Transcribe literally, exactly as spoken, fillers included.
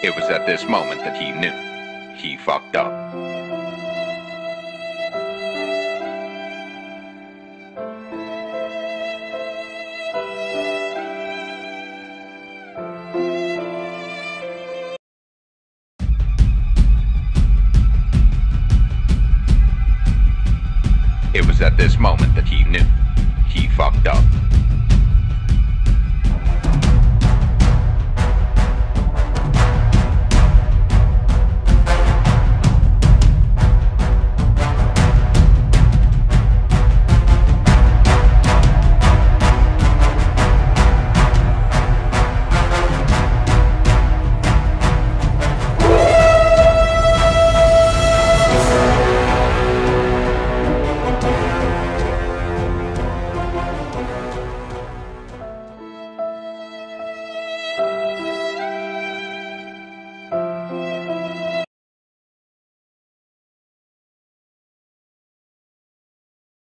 It was at this moment that he knew. He fucked up. It was at this moment that he knew. He fucked up.